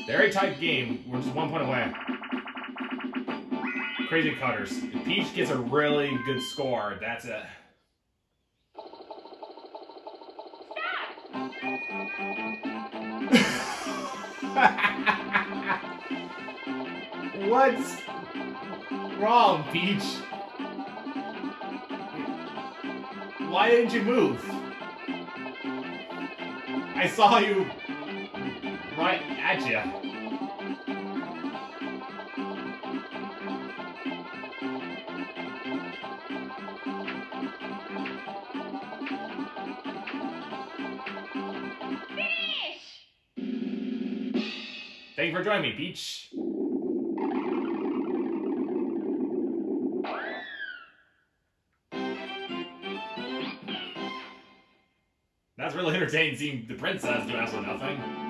Very tight game. We're just 1 point away. Crazy cutters. If Peach gets a really good score, that's it. What's wrong, Peach? Why didn't you move? I saw you right at you. Thank you for joining me, Peach. That's really entertaining seeing the princess do absolutely nothing.